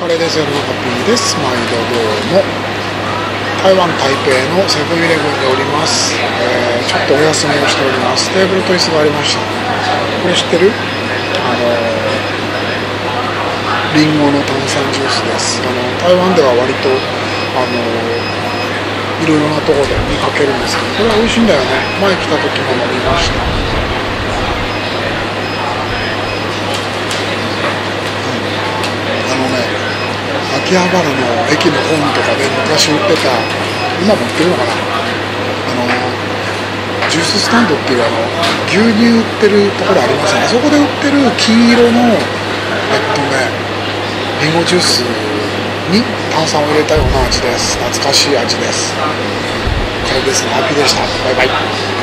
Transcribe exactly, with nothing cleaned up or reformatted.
カレーです。夜のハッピーです。毎度どうも。台湾台北のセブンイレブンでおります、えー、ちょっとお休みをしております。テーブルと椅子がありました。これ知ってる？あのリンゴの炭酸ジュースです。あの台湾では割とあのいろいろなところで見かけるんですけど、これは美味しいんだよね。前来た時も飲みました。秋葉原の駅のホームとかで昔売ってた、今も売ってるのかな、あのジューススタンドっていうあの牛乳売ってるところありますね。そこで売ってる黄色のえっとねリンゴジュースに炭酸を入れたような味です。懐かしい味です。これですね。ハッピーでした。バイバイ。